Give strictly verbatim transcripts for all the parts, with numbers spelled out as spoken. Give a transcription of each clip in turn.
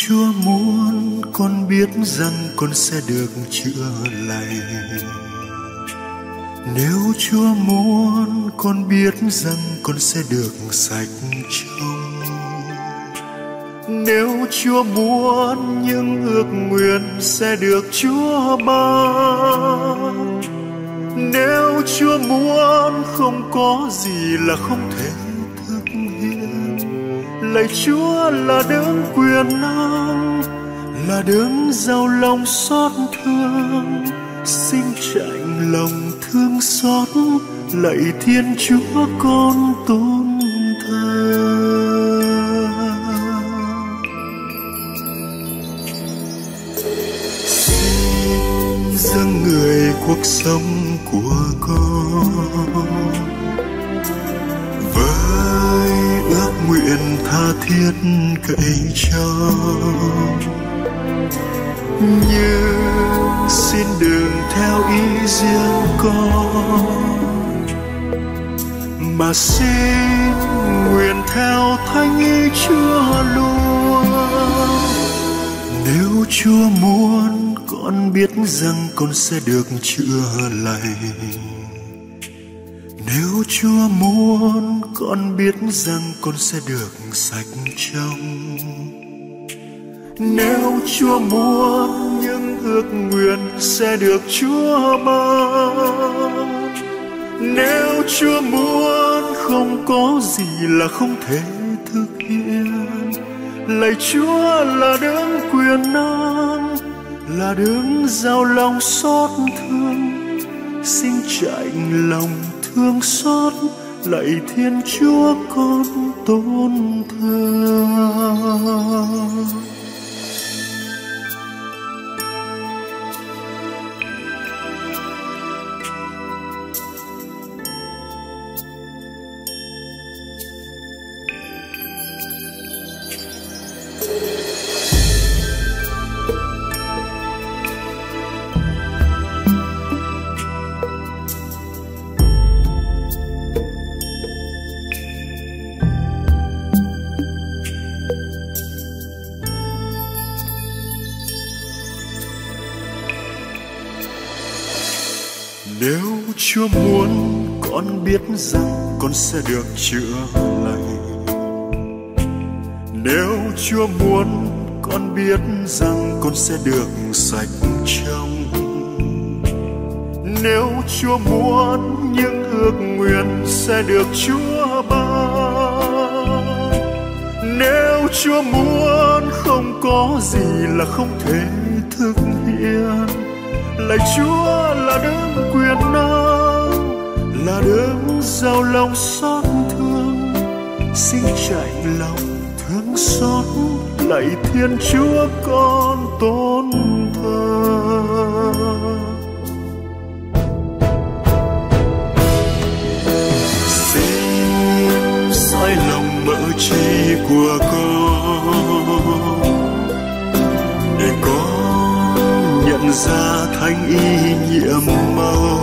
Chúa muốn con biết rằng con sẽ được chữa lành. Nếu Chúa muốn con biết rằng con sẽ được sạch trong. Nếu Chúa muốn những ước nguyện sẽ được Chúa ban. Nếu Chúa muốn không có gì là không thể thực hiện. Lạy Chúa là đấng quyền năng, là đấng giàu lòng xót thương, xin chạnh lòng thương xót. Lạy Thiên Chúa con tôn thờ. Xin dâng người cuộc sống của con với ước nguyện tha thiết cậy trông. Nhưng xin đừng theo ý riêng con, mà xin nguyện theo thánh ý Chúa luôn. Nếu Chúa muốn con biết rằng con sẽ được chữa lành. Nếu Chúa muốn con biết rằng con sẽ được sạch trong. Nếu Chúa muốn những ước nguyện sẽ được Chúa ban. Nếu Chúa muốn không có gì là không thể thực hiện. Lạy Chúa là đấng quyền năng, là đấng giàu lòng xót thương, xin chạnh lòng thương xót. Lạy Thiên Chúa con tôn thờ. Nếu Chúa muốn con biết rằng con sẽ được chữa lành. Nếu Chúa muốn con biết rằng con sẽ được sạch trong. Nếu Chúa muốn những ước nguyện sẽ được Chúa ban. Nếu Chúa muốn không có gì là không thể thực hiện. Lạy Chúa là đấng quyền năng, là đấng giàu lòng xót thương, xin chạnh lòng thương xót. Lạy Thiên Chúa con tôn thờ. Xin soi lòng mỡ chi của con, để con nhận ra thánh ý nhiệm màu.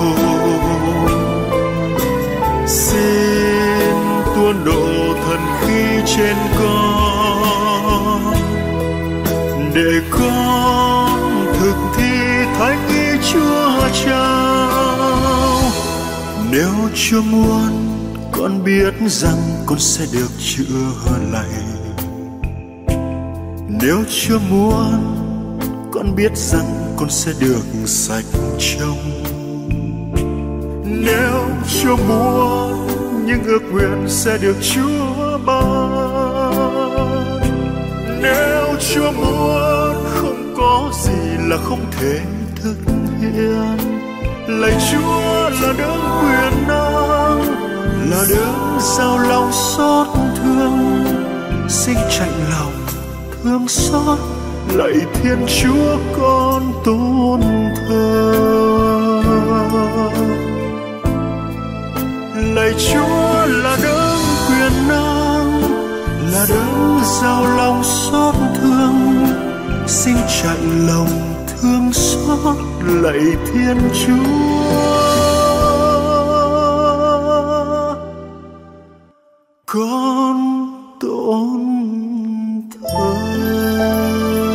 Xin tuôn đổ thần khí trên con, để con thực thi thánh ý Chúa trao. Nếu Chúa muốn con biết rằng con sẽ được chữa lành. Nếu Chúa muốn con biết rằng con sẽ được sạch trong. Nếu Chúa muốn những ước nguyện sẽ được Chúa ban. Nếu Chúa muốn không có gì là không thể thực hiện. Lạy Chúa là đấng quyền năng, là đấng giàu lòng xót thương, xin chạnh lòng thương xót. Lạy Thiên Chúa con tôn thờ. Lạy Chúa là đấng quyền năng, là đấng giàu lòng xót thương, xin chạnh lòng thương xót. Lạy Thiên Chúa con tôn thờ.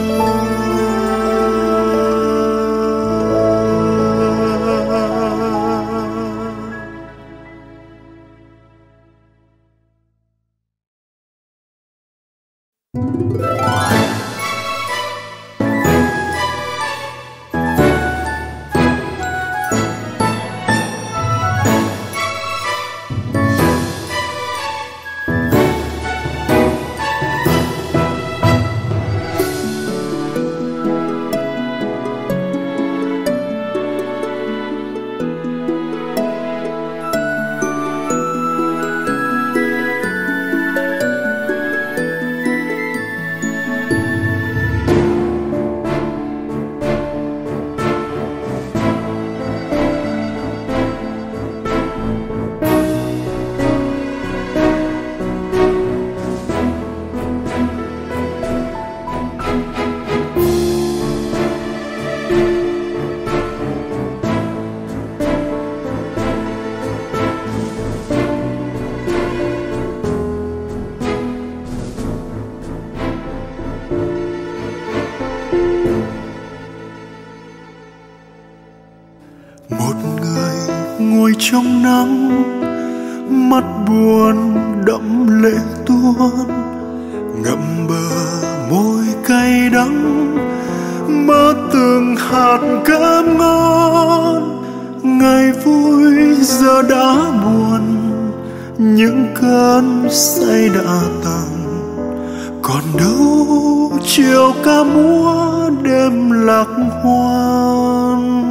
Một người ngồi trong nắng, mắt buồn đẫm lệ tuôn, ngậm bờ môi cay đắng, mơ từng hạt cơm ngon. Ngày vui giờ đã buồn, những cơn say đã tàn, còn đâu chiều ca múa đêm lạc hoan.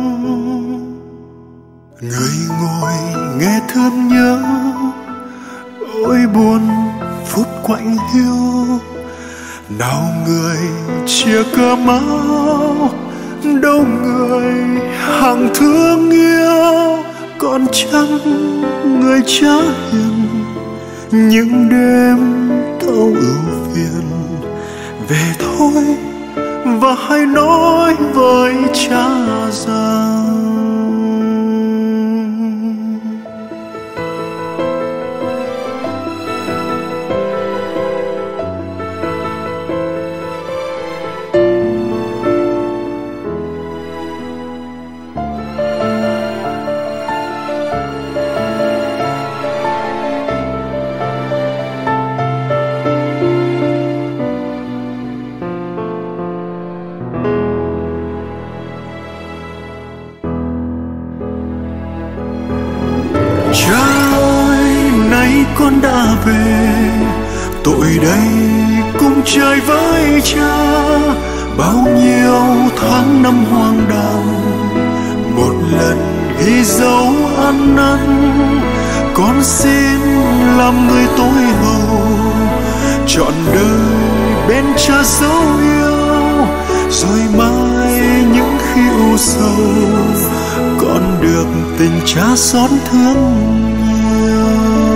Người ngồi nghe thương nhớ, ôi buồn phút quạnh hiu. Nào người chia cơm áo, đâu người hàng thương yêu. Còn chăng người cha hiền, những đêm thâu ưu phiền. Về thôi và hãy nói với cha rằng cha ơi, nay con đã về, tội đây cùng chơi với cha. Bao nhiêu tháng năm hoang đàng, một lần ghi dấu ăn năn. Con xin làm người tối hậu, trọn đời bên cha dấu yêu. Rồi mai những khi u sầu, con được tình cha xót thương nhiều.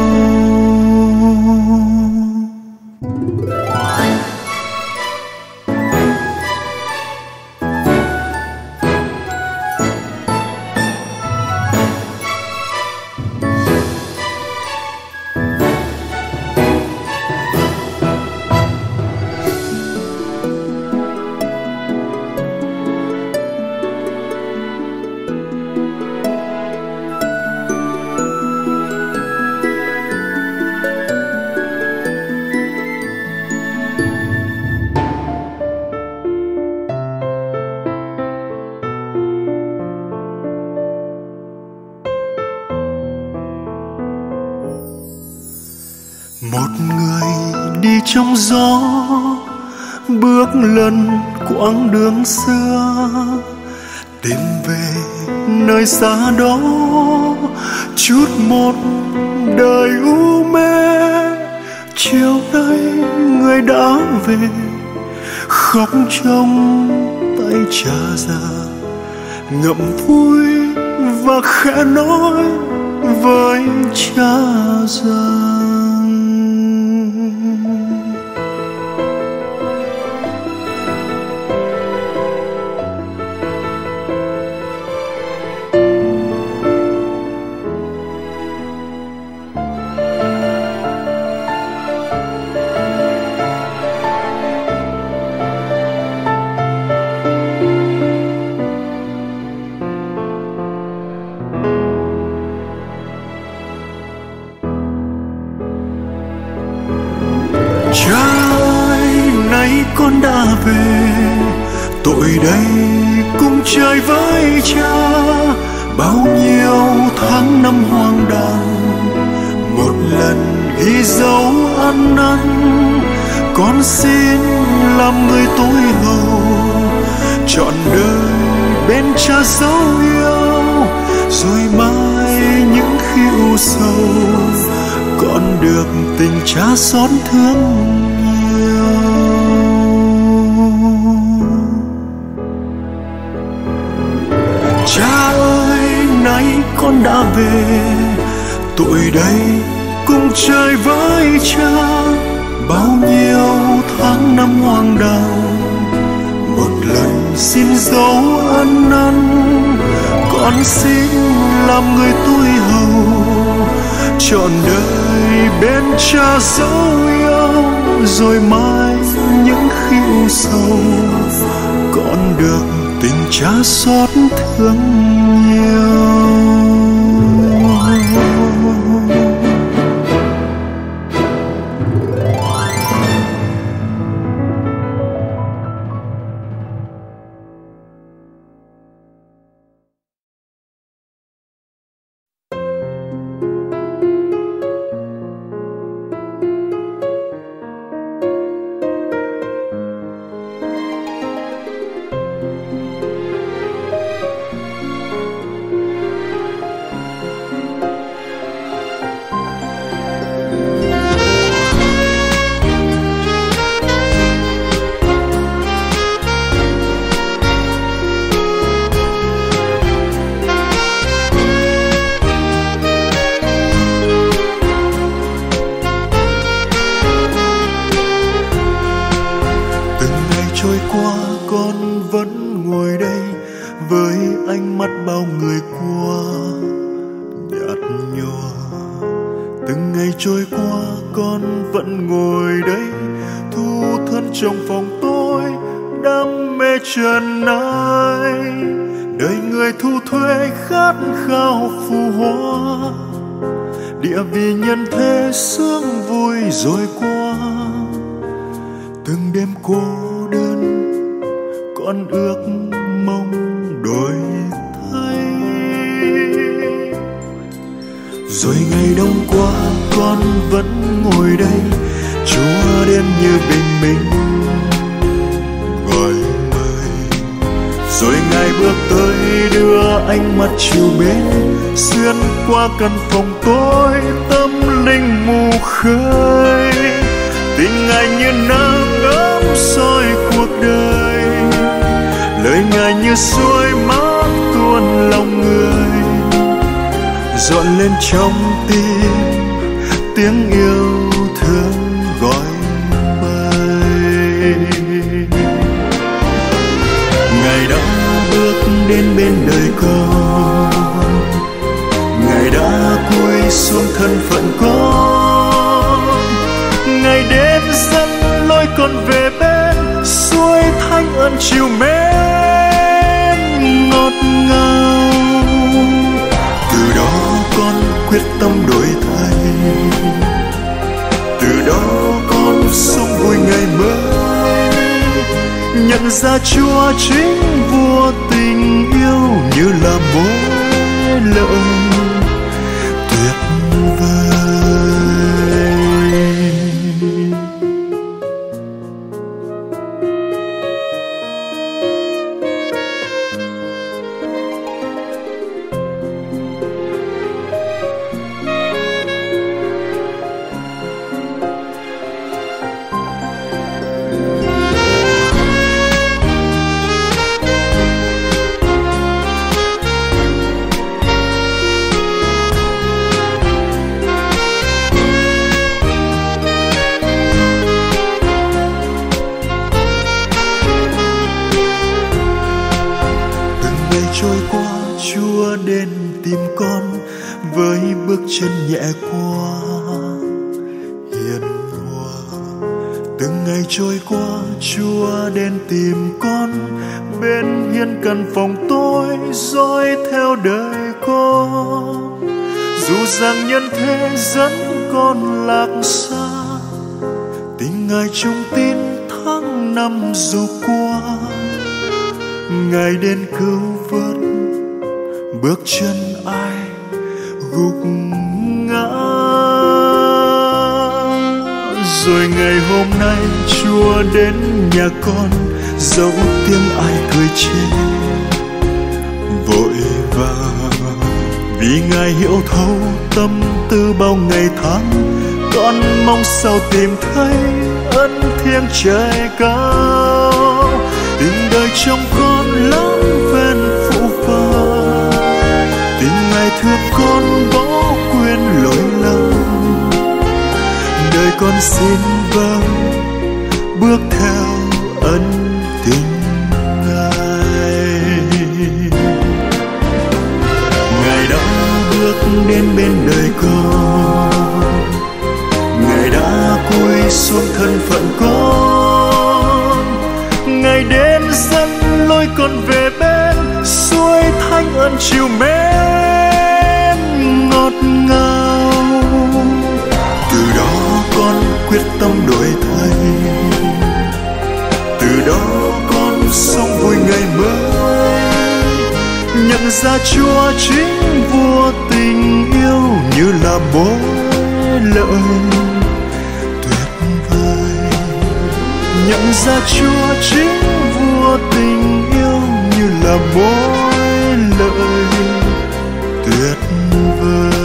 Một người đi trong gió, bước lần quãng đường xưa, tìm về nơi xa đó chút một đời u mê. Chiều nay người đã về, khóc trong tay cha già, ngậm vui và khẽ nói với cha rằng cha ơi, nay con đã về, tội đây cùng chơi với cha. Bao nhiêu tháng năm hoang đàng, một lần ghi dấu ăn năn. Con xin làm người tối hậu, trọn đời bên cha dấu yêu. rồi mai những khi u sầu còn được tình cha xót thương nhiều. Cha ơi, nay con đã về, tuổi đây cùng chơi với cha. Bao nhiêu tháng năm hoang đàng, một lần xin dấu ân ân. Con xin làm người tôi hầu, trọn đời bên cha dấu yêu. Rồi mai những khi u sầu còn được tình cha xót thương nhiều. căn phòng tối tâm linh mù khơi, tình Ngài như nắng ấm soi cuộc đời, lời Ngài như suối mát tuôn lòng người, dọn lên trong tim tiếng yêu thương gọi bay. Ngài đã bước đến bên đời con, Ngài đã cúi xuống thân phận con, Ngài đến dẫn lối con về bên suối thánh ân chiều mến ngọt ngào. Từ đó con quyết tâm đổi thay, từ đó con sống vui ngày mới, nhận ra Chúa chính vua tình yêu như là mối lợi tuyệt vời. Trôi qua Chúa đến tìm con với bước chân nhẹ qua hiền hòa. Từng ngày trôi qua Chúa đến tìm con bên hiên căn phòng tối dõi theo đời con. Dù rằng nhân thế dẫn con lạc xa, tình Ngài trung tín tháng năm dù qua. Ngài đến cứu vớt bước chân ai gục ngã. Rồi ngày hôm nay Chúa đến nhà con, dẫu tiếng ai cười chê vội vàng. vì Ngài hiểu thấu tâm tư bao ngày tháng. Con mong sao tìm thấy ân thiêng trời cao, tình đời trong con lắm ven phụ vàng, tình Ngài thương con bỏ quên lỗi lầm. Đời con xin vâng bước theo ân tình Ngài. Ngài đã bước đến bên đời con, Ngài đã cúi xuống thân phận con, Ngài đến dẫn lối con về bên suối thánh ân chiều mến ngọt ngào. Từ đó con quyết tâm đổi thay, từ đó con sống vui ngày mới, nhận ra Chúa chính vua tình yêu như là mối lợi tuyệt vời. Nhận ra Chúa chính vua tình yêu như là mối lợi tuyệt vời.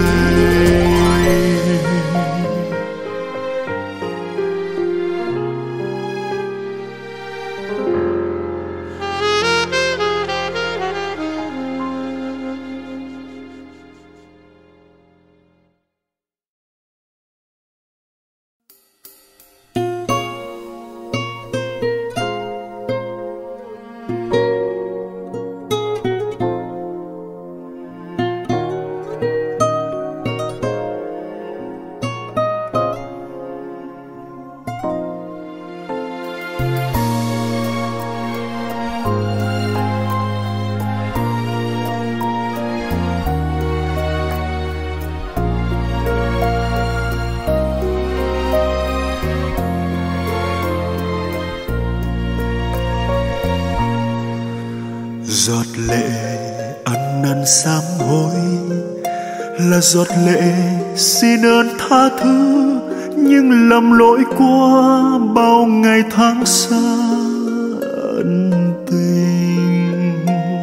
Giọt lệ ăn năn sám hối là giọt lệ xin ơn tha thứ những lầm lỗi qua bao ngày tháng xa ân tình.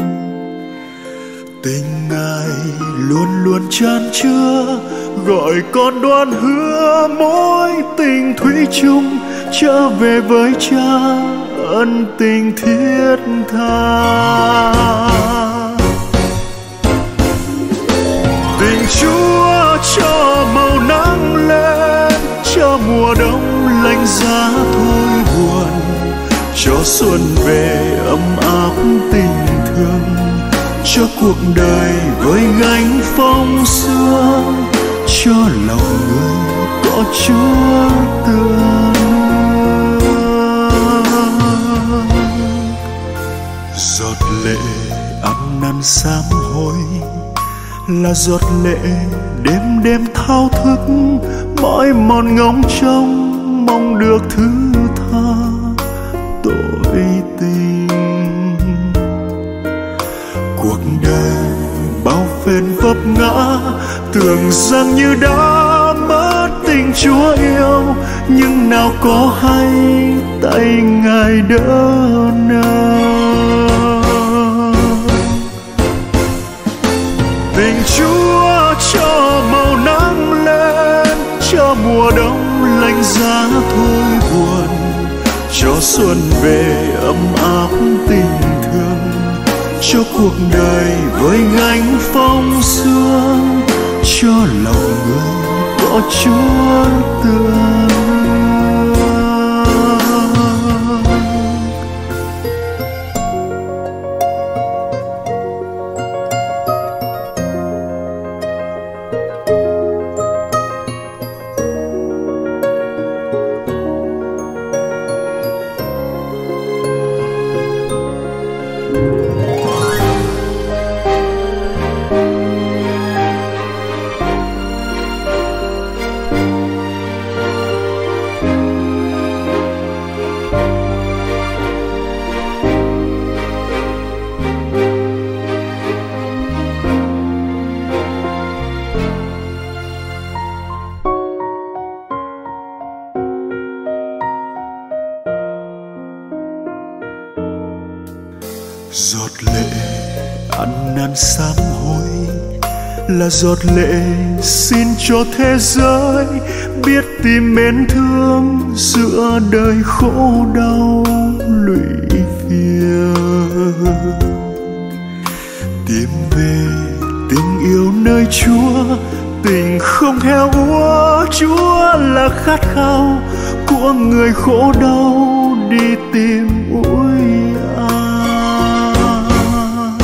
Tình Ngài luôn luôn chan chứa gọi con đoan hứa mối tình thủy chung trở về với Cha ân tình thiết tha. Tình Chúa cho màu nắng lên, cho mùa đông lạnh giá thôi buồn, cho xuân về ấm áp tình thương, cho cuộc đời với gánh phong sương, cho lòng người có Chúa tựa. Giọt lệ ăn năn sám hối là giọt lệ đêm đêm thao thức mỏi mòn ngóng trông mong được thứ tha tội tình. Cuộc đời bao phen vấp ngã tưởng rằng như đã mất tình Chúa yêu, nhưng nào có hay tay Ngài đỡ nào. Tình Chúa cho màu nắng lên, cho mùa đông lạnh giá thôi buồn, cho xuân về ấm áp tình thương, cho cuộc đời với gánh phong sương, cho lòng người có Chúa tựa. là giọt lệ xin cho thế giới biết tìm mến thương giữa đời khổ đau lụy phiền. Tìm về tình yêu nơi Chúa, tình không heo úa. Chúa là khát khao của người khổ đau đi tìm ủi an.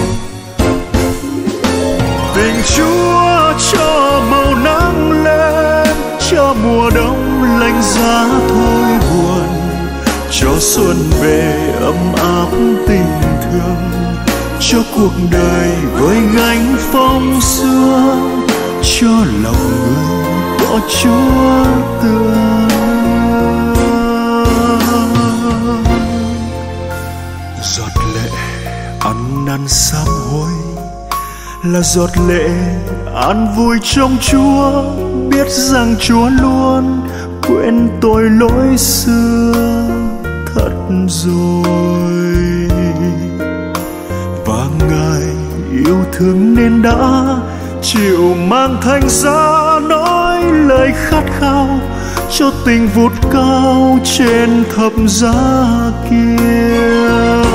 Tình Chúa cho màu nắng lên, cho mùa đông lạnh giá thôi buồn, cho xuân về ấm áp tình thương, cho cuộc đời với gánh phong sương, cho lòng người có Chúa tựa. Giọt lệ ăn năn sám hối là giọt lệ an vui trong Chúa, biết rằng Chúa luôn quên tội lỗi xưa thật rồi, và Ngài yêu thương nên đã chịu mang thành giá nói lời khát khao cho tình vút cao trên thập giá kia.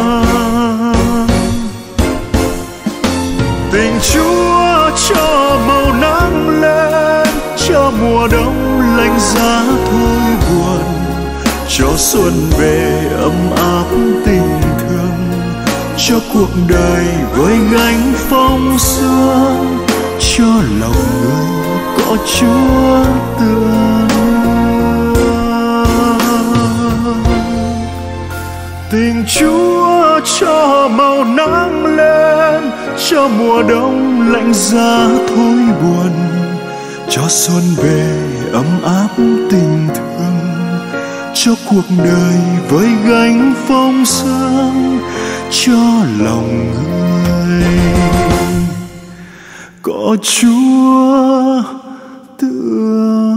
Tình Chúa cho màu nắng lên, cho mùa đông lạnh giá thôi buồn, cho xuân về ấm áp tình thương, cho cuộc đời với gánh phong sương, cho lòng người có Chúa tựa. Tình Chúa cho màu nắng lên, cho mùa đông lạnh giá thôi buồn, cho xuân về ấm áp tình thương, cho cuộc đời với gánh phong sương, cho lòng người có Chúa tựa.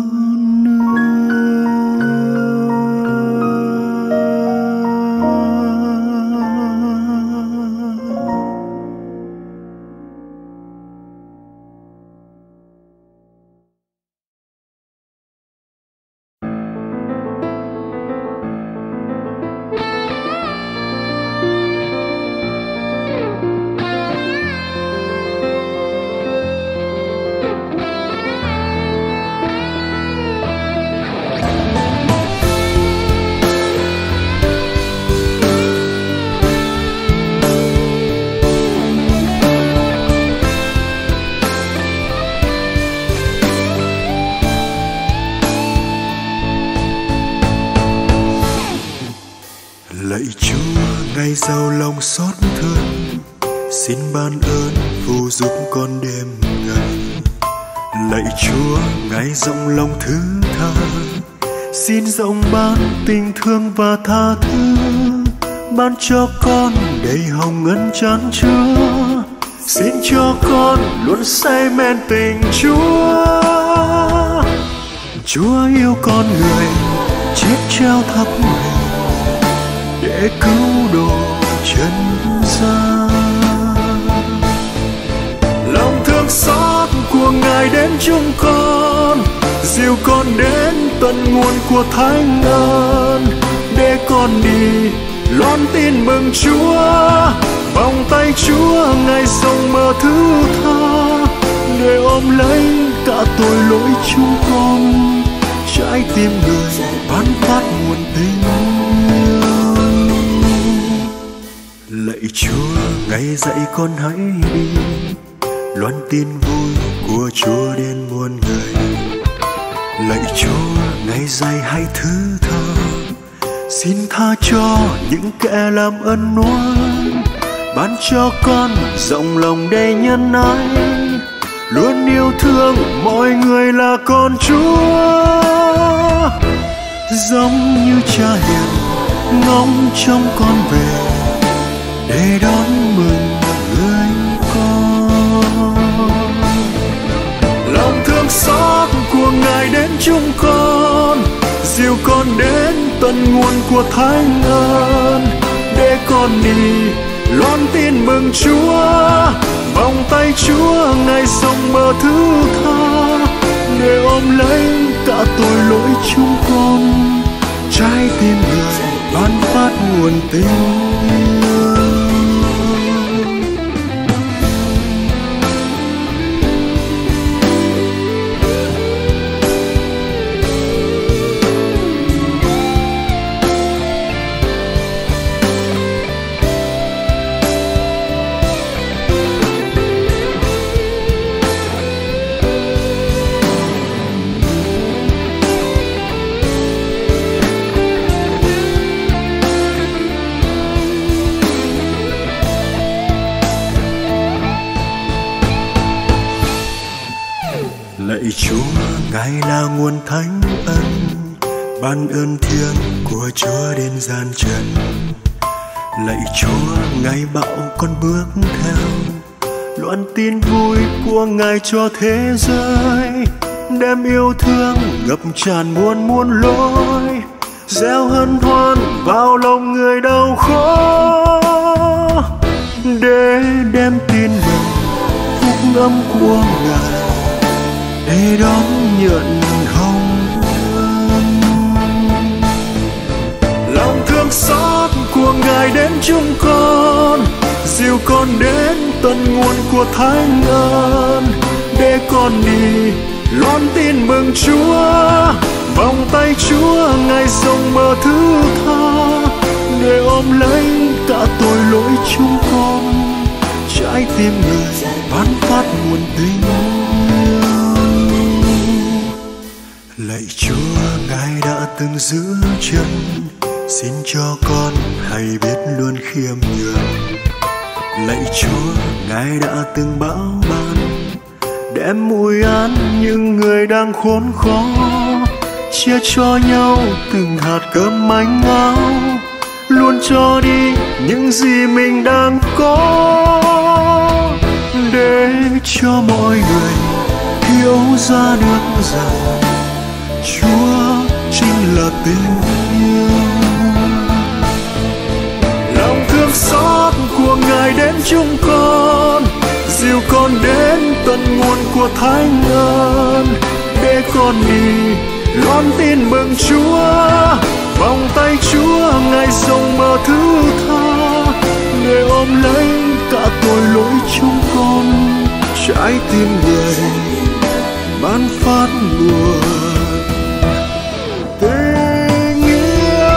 Lạy Chúa ngày giàu lòng xót thương, xin ban ơn phù giúp con đêm ngày. Lạy Chúa ngài rộng lòng thứ tha, xin rộng ban tình thương và tha thứ, ban cho con đầy hồng ân chan chứa. Xin cho con luôn say mê tình Chúa. Chúa yêu con người, chết treo thập người để cứu độ chân gian. Lòng thương xót của ngài đến chúng con, dìu con đến tận nguồn của thánh ơn, để con đi loan tin mừng Chúa. Vòng tay Chúa ngài rộng mở thứ tha, để ôm lấy cả tội lỗi chúng con. Trái tim người ban phát nguồn tình yêu. Lạy Chúa ngài dạy con hãy đi, loan tin vui của Chúa đến muôn người. Lạy Chúa ngài dạy hãy thứ tha, xin tha cho những kẻ làm ân oán, ban cho con rộng lòng đầy nhân ái, luôn yêu thương mọi người là con Chúa. Giống như cha hiền ngóng trông con về, để đón mừng người con. Lòng thương xót của ngài đến chúng con, dìu con đến tận nguồn của thánh ơn, để con đi loan tin mừng Chúa. Vòng tay Chúa ngài rộng mơ thứ tha, để ôm lấy cả tội lỗi chúng con. Trái tim người ban phát nguồn tình. Lạy Chúa, Ngài là nguồn thánh ân, ban ơn thiêng của Chúa đến gian trần. Lạy Chúa, Ngài bảo con bước theo loan tin vui của Ngài cho thế giới, đem yêu thương ngập tràn muôn muôn lối, gieo hân hoan vào lòng người đau khổ, để đem tin mừng phúc âm của Ngài, để đón nhận hồng ân. Lòng thương xót của Ngài đến chúng con, dìu con đến tận nguồn của thánh ơn, để con đi loan tin mừng Chúa. Vòng tay Chúa Ngài rộng mở thứ tha, để ôm lấy cả tội lỗi chúng con. Trái tim người ban phát nguồn tình. Lạy Chúa, Ngài đã từng giữ chân, xin cho con hay biết luôn khiêm nhường. Lạy Chúa, Ngài đã từng bảo ban, đem mùi an những người đang khốn khó, chia cho nhau từng hạt cơm manh áo, luôn cho đi những gì mình đang có, để cho mọi người hiểu ra được rằng Chúa chính là tình yêu. Lòng thương xót của Ngài đến chúng con, dìu con đến tận nguồn của thánh ơn, để con đi loan tin mừng Chúa. Vòng tay Chúa Ngài rộng mở thứ tha, để ôm lấy cả tội lỗi chúng con. Trái tim người ban phát nguồn tình yêu.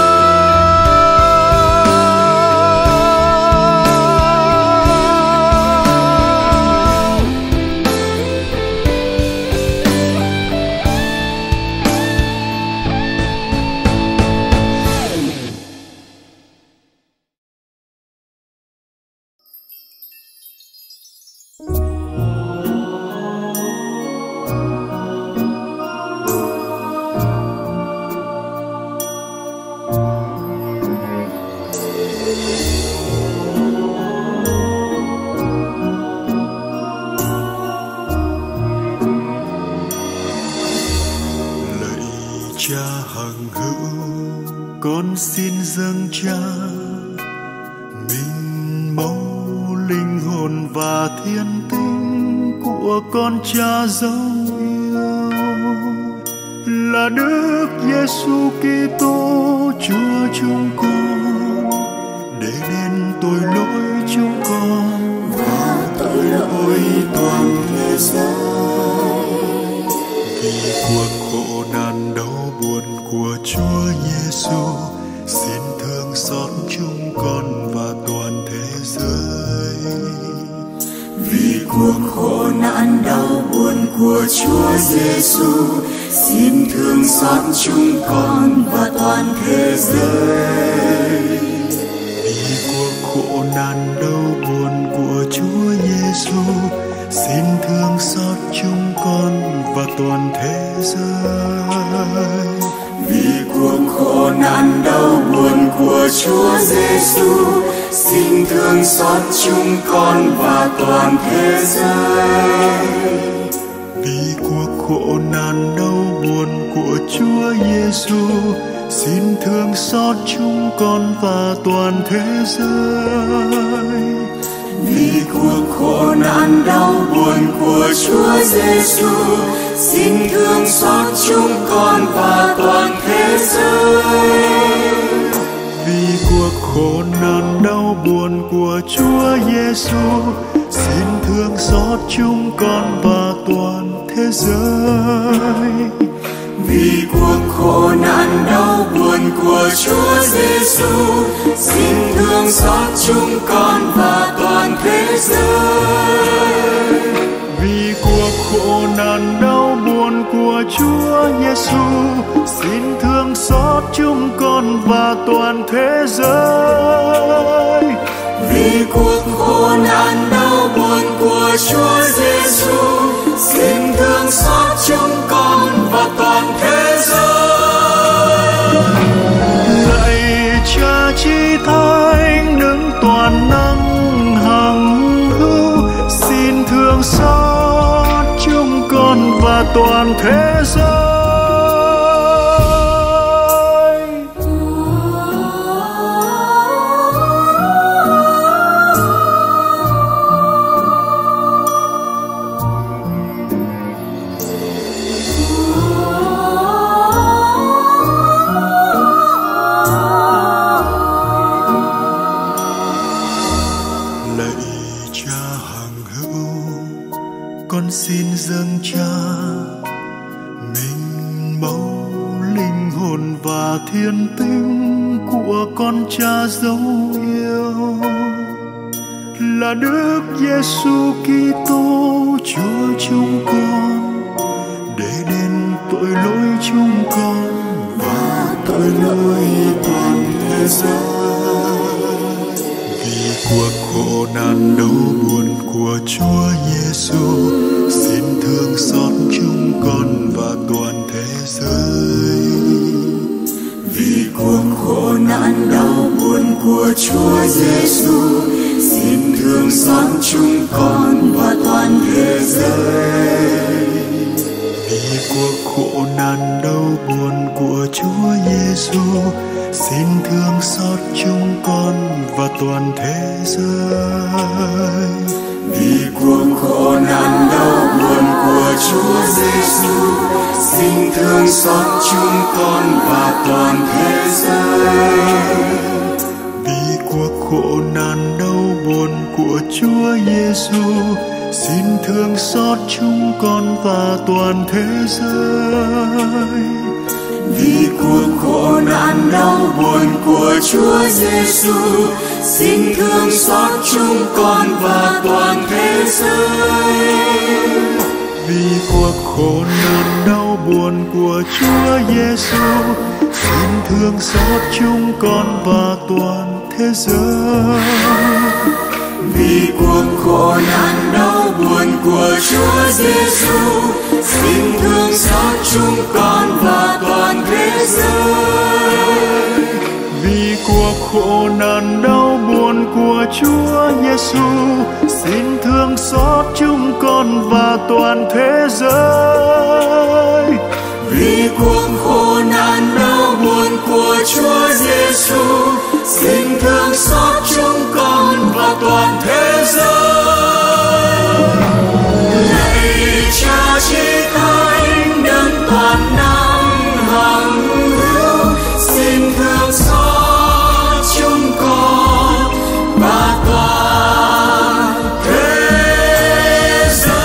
Con xin dâng Cha mình mẫu linh hồn và thiên tính của con Cha dấu yêu, là Đức Giêsu Kitô Chúa chúng con, để nên tội lỗi chúng con và tội lỗi toàn thế giới. Vì cuộc khổ nạn đau buồn của Chúa Giêsu, xin thương xót chúng con và toàn thế giới. Vì cuộc khổ nạn đau buồn của Chúa Giêsu, xin thương xót chúng con và toàn thế giới. Vì cuộc khổ nạn đau buồn của Chúa Giêsu, xin thương xót chúng con và toàn thế giới. Vì cuộc khổ nạn đau buồn của Chúa Giêsu, xin thương xót chúng con và toàn thế giới. Vì cuộc khổ nạn đau buồn của Chúa Giêsu, xin thương xót chúng con và toàn thế giới. Vì cuộc khổ nạn đau buồn của Chúa Giêsu, xin thương xót chúng con và toàn thế giới. Vì cuộc khổ nạn đau buồn của Chúa Giêsu, xin thương xót chúng con và toàn thế giới. Vì cuộc khổ nạn đau buồn của Chúa Giêsu, xin thương xót chúng con và toàn thế giới. Vì cuộc khổ nạn đau buồn của Chúa Giêsu, xin thương xót chúng con và toàn thế giới. Vì cuộc khổ nạn đau buồn của Chúa Giêsu, xin thương xót chúng con và toàn thế giới. Lạy Cha Chí Thánh Đấng toàn năng hằng hữu, xin thương xót chúng con và toàn thế giới. Xin dâng Cha mình mẫu linh hồn và thiên tính của con Cha dấu yêu, là Đức Giêsu Kitô Chúa chúng con, để đền tội lỗi chúng con và tội lỗi toàn thế giới. Vì cuộc khổ nạn đau buồn của Chúa Giêsu, xin thương xót chúng con và toàn thế giới. Vì cuộc khổ nạn đau buồn của Chúa Giêsu, xin thương xót chúng con và toàn thế giới. Vì cuộc khổ nạn đau buồn của Chúa Giêsu, xin thương xót chúng con và toàn thế giới. Vì cuộc khổ nạn đau buồn của Chúa Giêsu, xin thương xót chúng con và toàn thế giới. Vì cuộc khổ nạn đau buồn của Chúa Giêsu, xin thương xót chúng con và toàn thế giới. Vì cuộc khổ nạn đau buồn của Chúa Giêsu, xin thương xót chúng con và toàn thế giới. Vì cuộc khổ nạn đau buồn của Chúa Giêsu, xin thương xót chúng con và toàn thế giới. Vì cuộc khổ nạn đau buồn của Chúa Giêsu, xin thương xót chúng con và toàn thế giới. Vì cuộc khổ nạn đau buồn của Chúa Giêsu, xin thương xót chúng con và toàn thế giới. Vì cuộc khổ nạn đau buồn của Chúa Giêsu, xin thương xót chúng con và toàn thế giới. Lạy Cha Chí Thánh Đấng toàn năng hằng hữu, xin thương xót chúng con và toàn thế giới.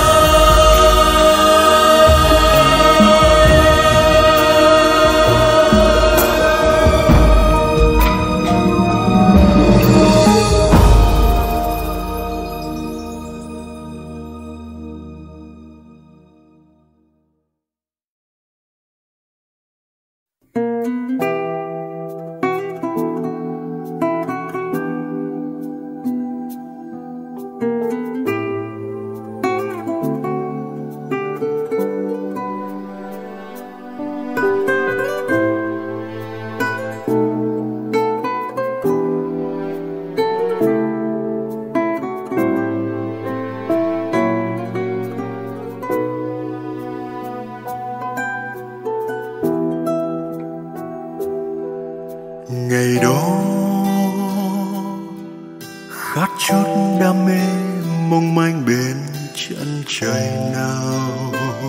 nào,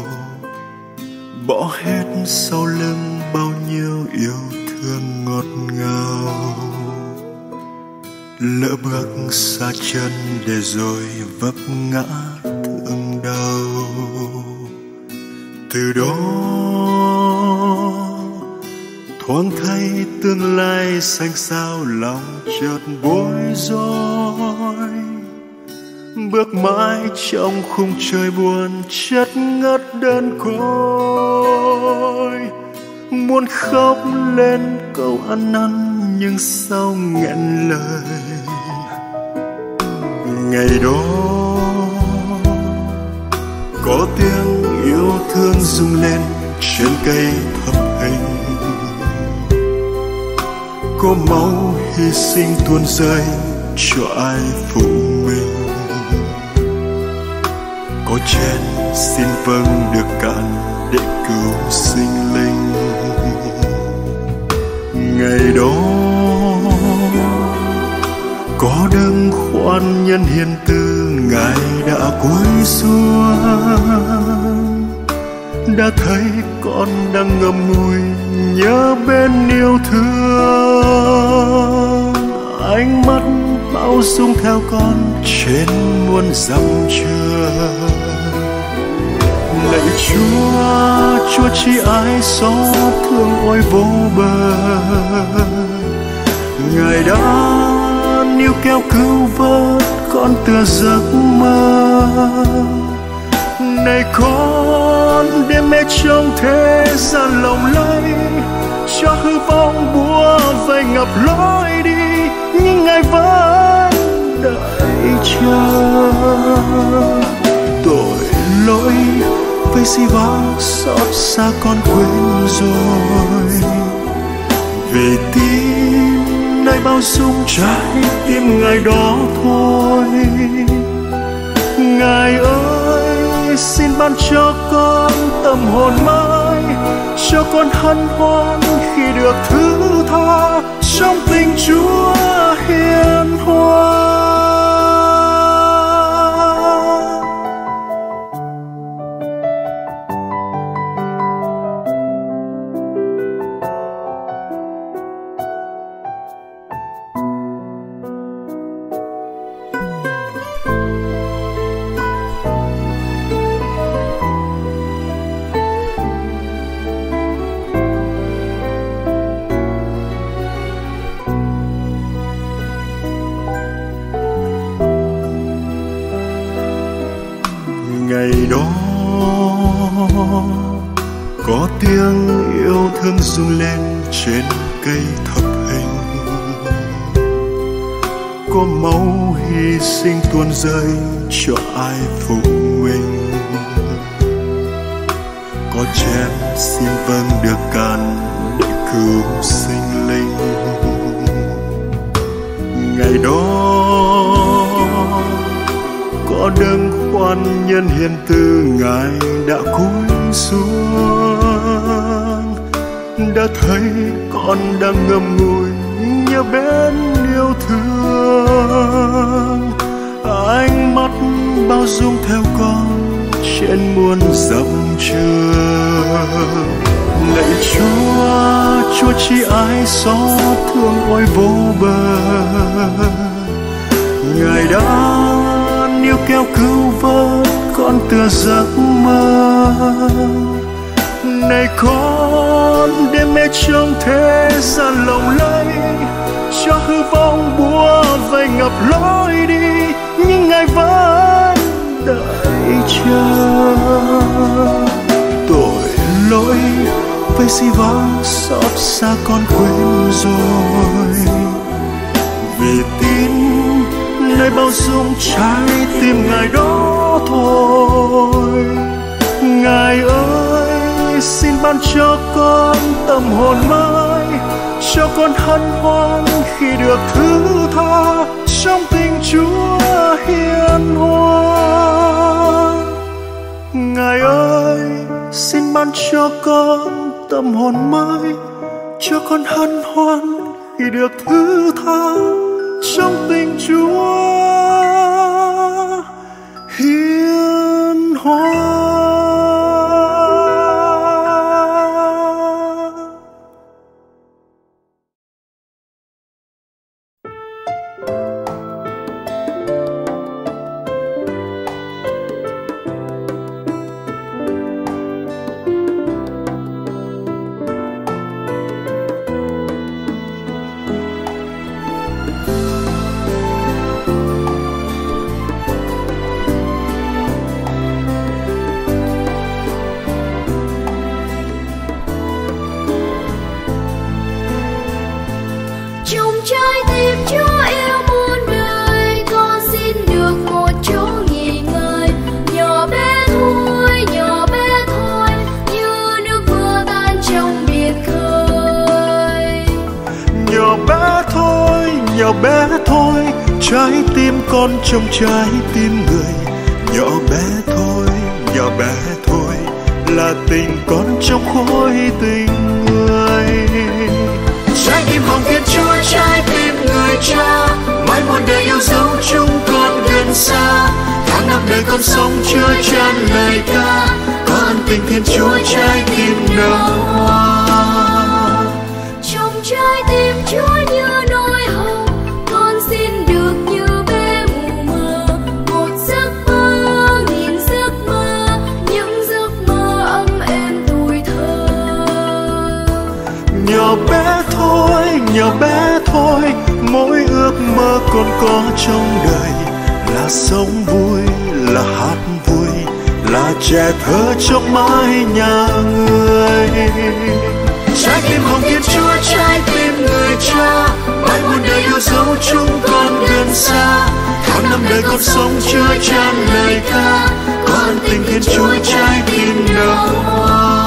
bỏ hết sau lưng bao nhiêu yêu thương ngọt ngào. Lỡ bước xa chân để rồi vấp ngã thương đau. Từ đó thoáng thấy tương lai xanh xao, lòng chợt bối rối. Bước mãi trong khung trời buồn chất ngất đơn côi. Muốn khóc lên câu ăn năn nhưng sao nghẹn lời. Ngày đó có tiếng yêu thương rung lên trên cây thập hình. Có máu hy sinh tuôn rơi cho ai phụ mình. Có chén xin vâng được cạn để cứu sinh linh. Ngày đó có đấng khoan nhân hiền từ, Ngài đã cúi xuống, đã thấy con đang ngậm ngùi nhớ bên yêu thương. Ánh mắt bao dung theo con trên muôn dặm trường. Lạy Chúa, Chúa chi ái xót thương ôi vô bờ. Ngài đã níu kéo cứu vớt con tựa giấc mơ. Này con đêm mê trong thế gian lộng lẫy, cho hư vong búa vây ngập lối đi, nhưng Ngài vẫn đợi chờ. Tội lỗi với gì vắng xót xa con quên rồi. Vì tin nơi bao dung trái tim Ngài đó thôi. Ngài ơi, xin ban cho con tâm hồn mới, cho con hân hoan khi được thứ tha trong tình Chúa hiền hòa. Ngày đó có tiếng yêu thương rung lên trên cây thập hình. Có máu hy sinh tuôn rơi cho ai phụ mình. Có chén xin vâng được cạn để cứu sinh linh. Ngày đó có đấng khoan nhân hiền từ, Ngài đã cúi xuống, đã thấy con đang ngậm ngùi nhớ bên yêu thương. Ánh mắt bao dung theo con trên muôn dặm trường. Lạy Chúa, Chúa chi ái xót thương ôi vô bờ. Ngài đã níu kéo cứu vớt con tựa giấc mơ. Này con đêm mê trong thế gian lộng lẫy, cho hư vong búa vây ngập lối đi, nhưng Ngài vẫn đợi chờ. Tội lỗi với gì vắng xót xa con quên rồi. Vì tin nơi bao dung trái tim Ngài đó thôi. Ngài ơi, xin ban cho con tâm hồn mới, cho con hân hoan khi được thứ tha trong tình Chúa hiền hòa. Ngài ơi, xin ban cho con tâm hồn mới, cho con hân hoan khi được thứ tha trong tình Chúa hiền hòa. Trái tim con trong trái tim người, nhỏ bé thôi, nhỏ bé thôi, là tình con trong khối tình người. Trái tim hồng Thiên Chúa, trái tim người cha, mãi một đời yêu dấu chúng con gần xa. Tháng năm đời con sống chưa chan lời ca, có ân tình Thiên Chúa trái tim nở hoa. Trong trái tim Chúa như nỗi hồng, con xin được như bé mù mờ. Một giấc mơ, nghìn giấc mơ, những giấc mơ ấm êm tuổi thơ. Nhỏ bé thôi, nhỏ bé thôi, mỗi ước mơ con có trong đời là sống vui, là hát vui, là trẻ thơ trong mái nhà người. Trái tim hồng Thiên Chúa, trái tim người cha, mãi muôn đời yêu dấu chúng con gần xa. Tháng năm đời con sống chưa chan lời ca, có ân tình Thiên Chúa trái tim nở hoa.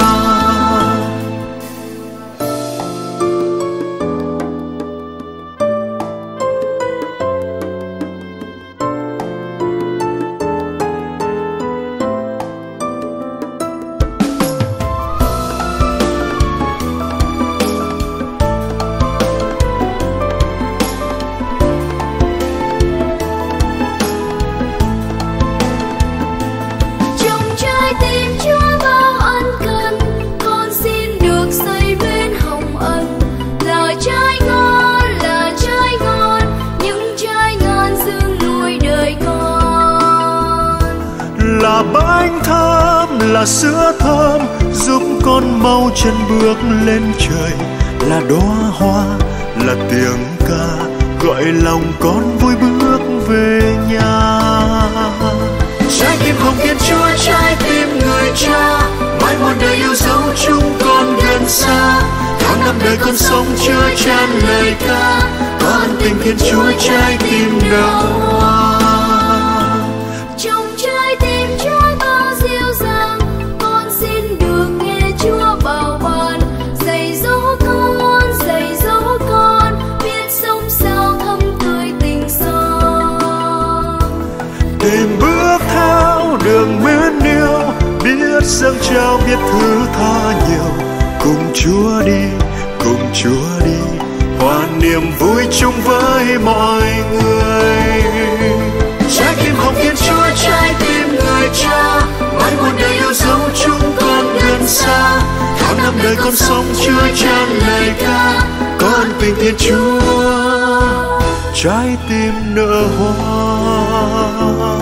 Là bánh thơm, là sữa thơm, giúp con mau chân bước lên trời. Là đóa hoa, là tiếng ca, gọi lòng con vui bước về nhà. Trái tim hồng Thiên Chúa, trái tim người cha, mãi một đời yêu dấu chúng con gần xa. Tháng năm đời con sống chưa chan lời ca, có ân tình Thiên Chúa trái tim nở hoa. Trong trái tim Chúa bao dịu dàng, con xin được nghe Chúa bảo ban. Dạy dỗ con, dạy dỗ con, biết sống sao thắm tươi tình son. Tìm bước theo đường mến yêu, biết dâng trao, biết thứ tha nhiều. Cùng Chúa đi, cùng Chúa đi, hòa niềm vui chung với mọi người. Trái tim hồng Thiên Chúa, trái tim người cha, mãi muôn đời yêu dấu chúng con gần xa. Tháng năm đời con sống chưa chan lời ca, có ân tình Thiên Chúa trái tim nở hoa.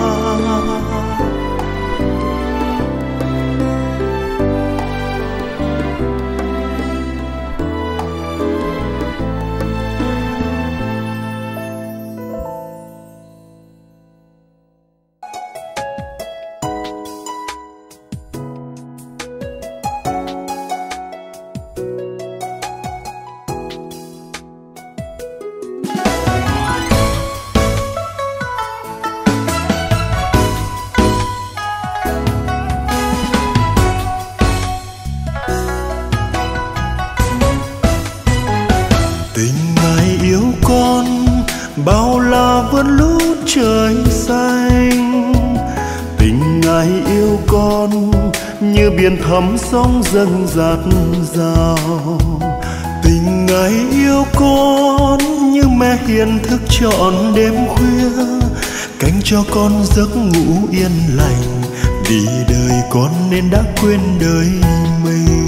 Bao la vươn lút trời xanh, tình Ngài yêu con như biển thắm sóng dâng dạt dào. Tình Ngài yêu con như mẹ hiền thức trọn đêm khuya, canh cho con giấc ngủ yên lành, vì đời con nên đã quên đời mình.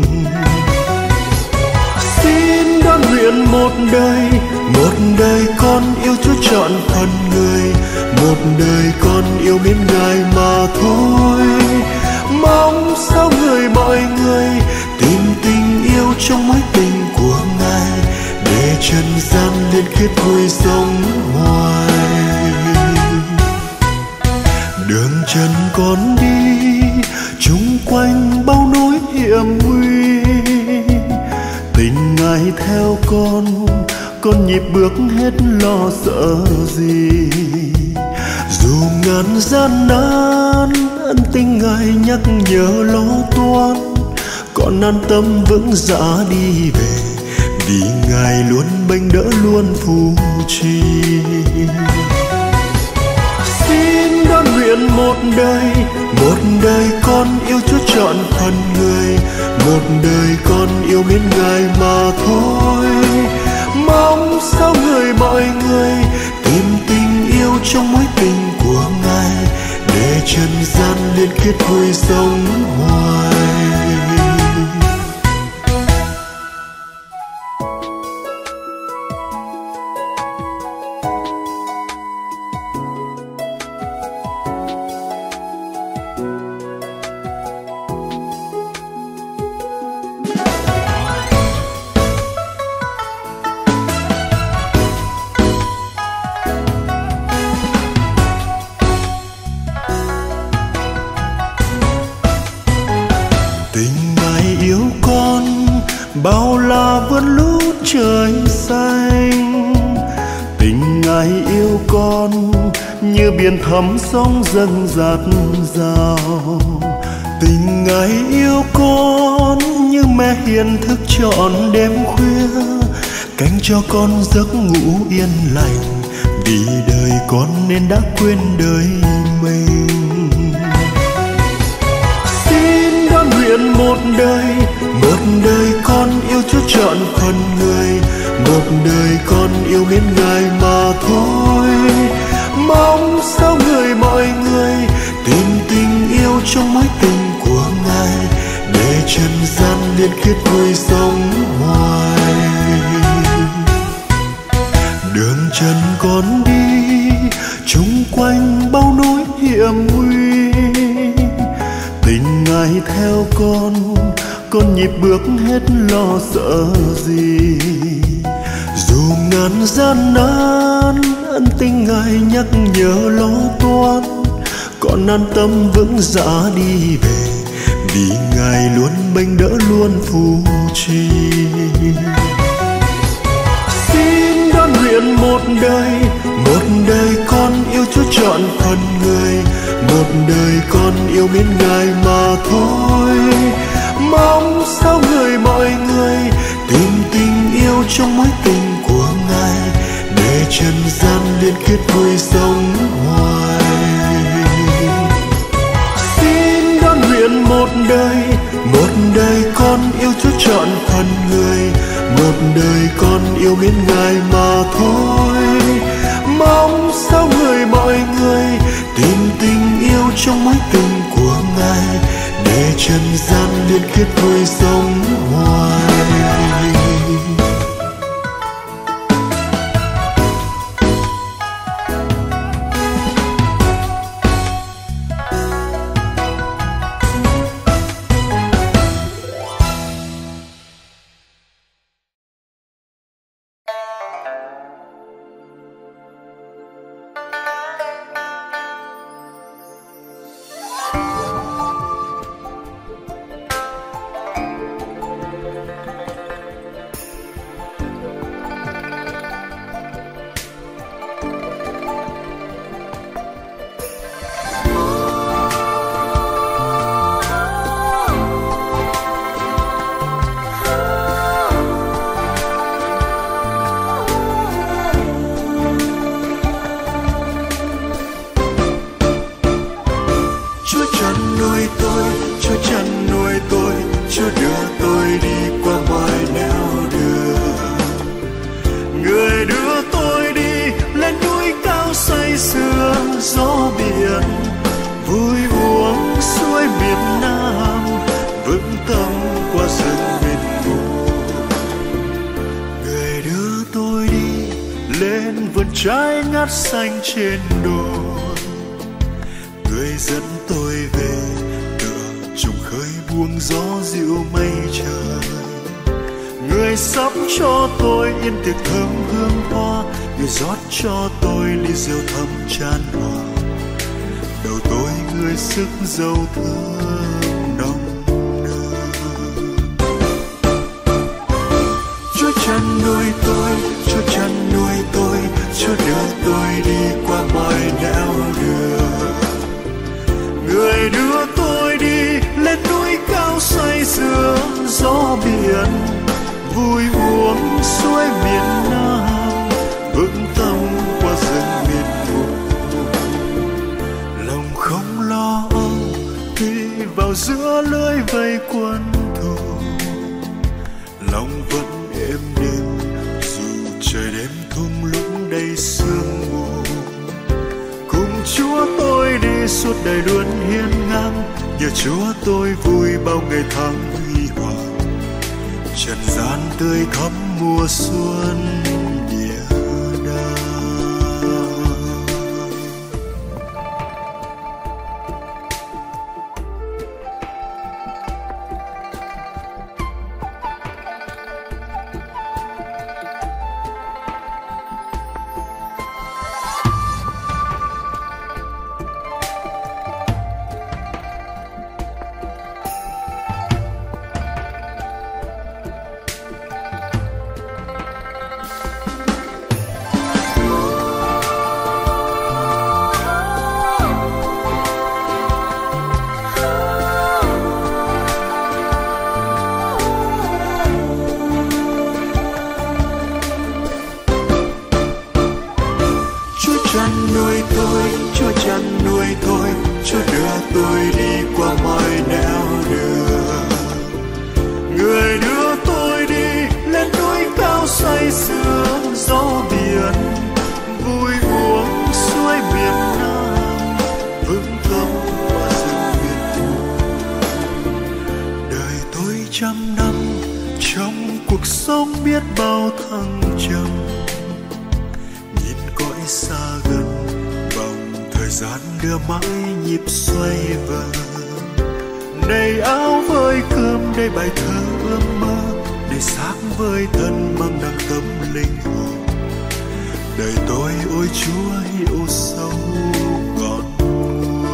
Xin đón nguyện một đời, một đời con yêu Chúa trọn phần người, một đời con yêu mến Ngài mà thôi. Mong sao người mọi người tìm tình yêu trong mối tình của Ngài, để trần gian liên kết vui sống hoài. Đường chân con đi chung quanh bao nỗi hiểm nguy, tình Ngài theo con, con nhịp bước hết lo sợ gì. Dù ngàn gian nan, ân tình Ngài nhắc nhở lo toan, con an tâm vững dạ đi về, vì Ngài luôn bênh đỡ luôn phù trì. Xin đón nguyện một đời, một đời con yêu Chúa trọn phần người, một đời con yêu mến Ngài mà thôi. mong sao người mọi người tìm tình yêu trong mối tình của Ngài, để trần gian liên kết vui sống hoài. bao la vươn lút trời xanh. Tình Ngài yêu con như biển thắm sóng dâng dạt dào. Tình Ngài yêu con như mẹ hiền thức trọn đêm khuya, cánh cho con giấc ngủ yên lành, vì đời con nên đã quên đời mình. Xin đón nguyện một đời, một đời con yêu Chúa trọn phần người, một đời con yêu mến Ngài mà thôi. mong sao người mọi người tìm tình yêu trong mối tình của Ngài, để trần gian liên kết vui sống hoài. Đường trần con đi chung quanh bao nỗi hiểm nguy, tình Ngài theo con, con nhịp bước hết lo sợ gì. Dù ngàn gian nan ân tình Ngài nhắc nhở lo toan, con an tâm vững dạ đi về, vì Ngài luôn bênh đỡ luôn phù trì. Xin đón nguyện một đời, một đời con yêu Chúa trọn phần người, một đời con yêu mến Ngài mà thôi. mong sao người mọi người tìm tình yêu trong mối tình của Ngài, để trần gian liên kết vui sống hoài. Xin đón nguyện một đời, một đời con yêu Chúa trọn phần người, một đời con yêu mến Ngài mà thôi. mong sao người mọi người tìm tình yêu trong mối tình của Ngài, để trần gian liên kết vui sống hoài. trái ngát xanh trên đồi, người dẫn tôi về tựa trùng khơi buông gió dịu mây trời. người sắp cho tôi yên tiệc thơm hương hoa, người rót cho tôi ly rượu thơm chan hòa. Đầu tôi người sức dầu thơm nồng nàn. Chúa chăn nuôi tôi, Chúa chăn nuôi tôi, Chúa đưa tôi đi qua mọi nẻo đường. Người đưa tôi đi lên núi cao say sưa, gió biển vui buông xuôi miền Nam, vững tâm qua rừng miền Trung. Lòng không lo âu khi vào giữa lưới vây quân thù, lòng vẫn êm đềm dù trời đêm thung lũng đầy sương mù. Cùng Chúa tôi đi suốt đời luôn hiên ngang, nhờ Chúa tôi vui bao ngày tháng huy hoàng. Trần gian tươi thắm mùa xuân địa đàng. Chăn nuôi tôi, Chúa chăn nuôi tôi, Chúa đưa tôi đi qua mọi nẻo đường. Người đưa tôi đi lên núi cao say sưa gió biển, vui uống suối miền Nam, vững tâm qua rừng miền Trung. Đời tôi trăm năm trong cuộc sống biết bao thăng trầm, xa gần vòng thời gian đưa mãi nhịp xoay vần. Đầy áo với cơm, đầy bài thơ ước mơ, đầy xác với thân mang nặng tâm linh hồn. Đời tôi ôi Chúa yêu sâu ngọn nguồn.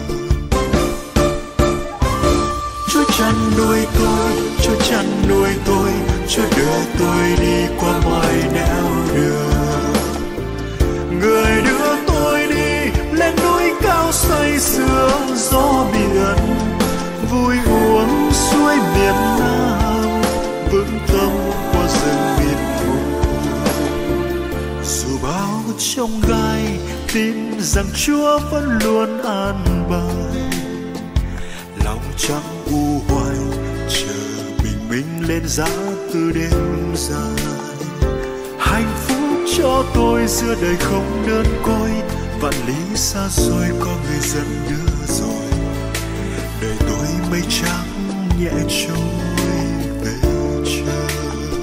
Chúa chăn nuôi tôi, Chúa chăn nuôi tôi, Chúa đưa tôi đi qua mọi nẻo đường. Người đưa tôi đi lên núi cao say sưa gió biển, vui uống suối miền Nam, vững tâm qua rừng miền Trung. Dù bao chông gai, tin rằng Chúa vẫn luôn an bài. Lòng chẳng u hoài, chờ bình minh lên giá từ đêm dài. Hạnh phúc cho tôi giữa đời không đơn côi, vạn lý xa xôi có người dân đưa rồi. Đời tôi mây trắng nhẹ trôi về trời.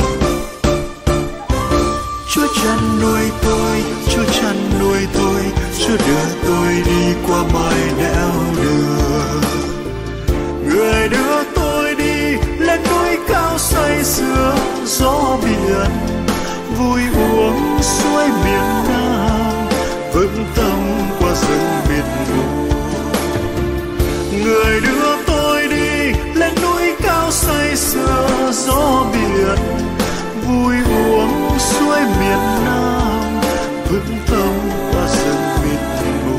Chúa chăn nuôi tôi, Chúa chăn nuôi tôi, Chúa đưa tôi đi qua mọi nẻo đường. Người đưa tôi đi lên núi cao say sưa gió biển, vui uống suối miền Nam, vững tâm qua rừng miền Trung. Người đưa tôi đi lên núi cao say sưa gió biển, vui uống suối miền Nam, vững tâm qua rừng miền Trung.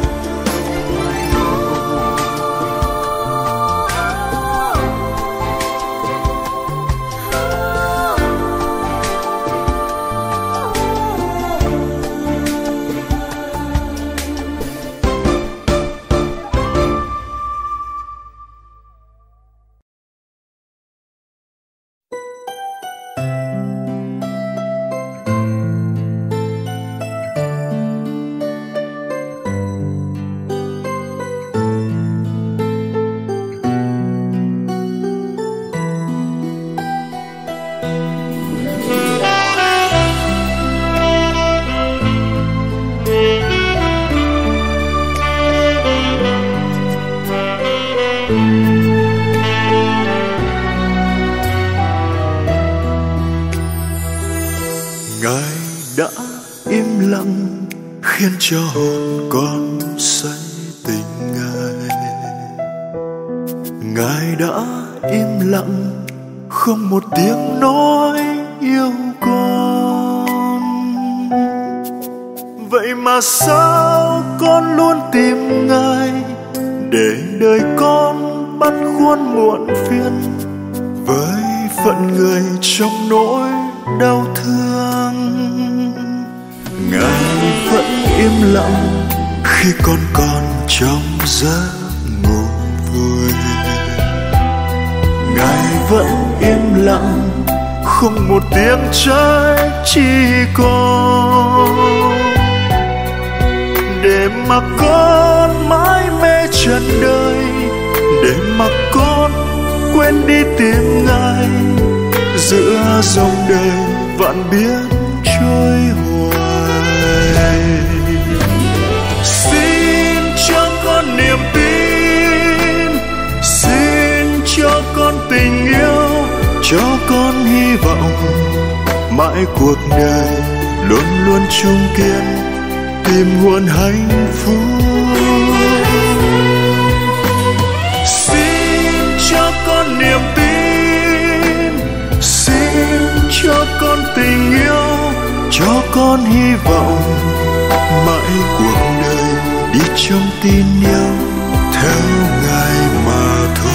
Khiến cho hồn con say tình Ngài. Ngài đã im lặng, không một tiếng nói yêu con. Vậy mà sao con luôn tìm Ngài, để đời con băn khoăn muộn phiền, với phận người trong nỗi đau thương. Ngài vẫn im lặng khi con còn trong giấc ngủ vui. Ngài vẫn im lặng không một tiếng trách chi con, để mặc con mãi mê trần đời, để mặc con quên đi tìm Ngài giữa dòng đời vạn biến trôi hoài. Xin cho con niềm tin, xin cho con tình yêu, cho con hy vọng mãi cuộc đời luôn luôn chung kiên tìm nguồn hạnh phúc. Xin cho con niềm tin, xin cho con tình yêu, cho con hy vọng mãi cuộc đời đi trong tin yêu theo Ngài mà thôi.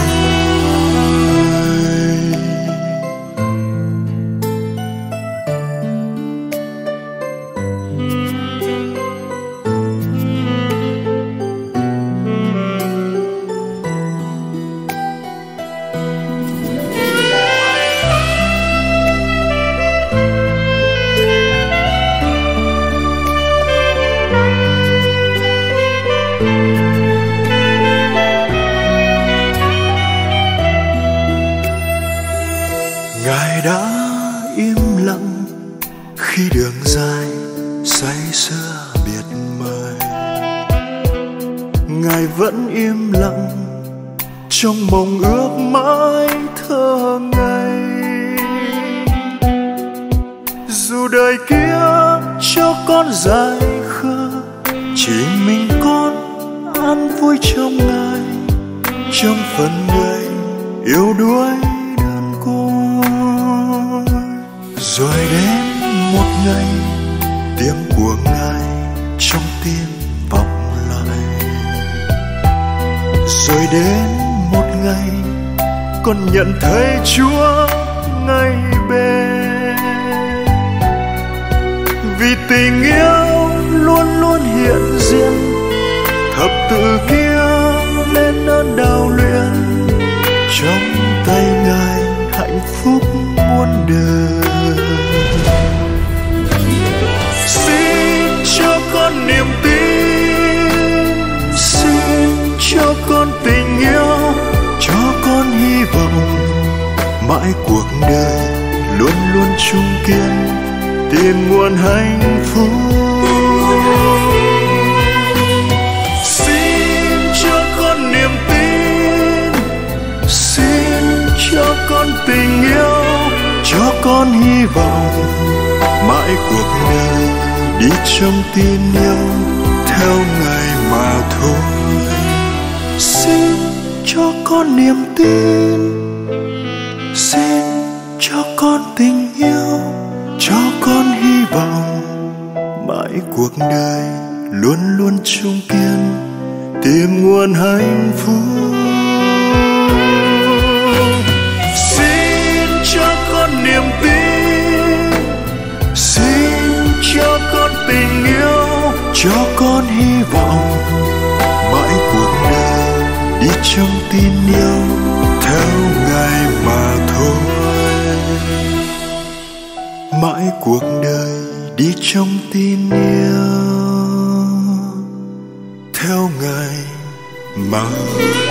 Ngài đã im lặng khi đường dài say sưa biệt mời. Ngài vẫn im lặng trong mộng ước mãi thơ ngây. Dù đời kia cho con dài khờ, chỉ mình con an vui trong Ngài, trong phần người yêu đuối đơn côi. Rồi đến một ngày tiếng của Ngài trong tim vọng lại. Rồi đến một ngày con nhận thấy Chúa ngay bên. Vì tình yêu luôn luôn hiện diện, thập tự kia lên ơn đào luyện. Trong tay Ngài hạnh phúc muôn đời. Xin cho con niềm tin, xin cho con tình yêu, cho con hy vọng mãi cuộc đời luôn luôn chung kiên tìm nguồn hạnh phúc. Xin cho con niềm tin, xin cho con tình yêu, cho con hy vọng mãi cuộc đời đi trong tin yêu theo Ngài mà thôi. Xin cho con niềm tin, xin cho con tình yêu, cho con hy vọng mãi cuộc đời luôn luôn chung kiên tìm nguồn hạnh phúc. Xin cho con niềm tin, xin cho con tình yêu, cho con hy vọng mãi cuộc đời đi trong tin yêu theo Ngài mà thôi. Mãi cuộc đời đi trong tin yêu theo Ngài mà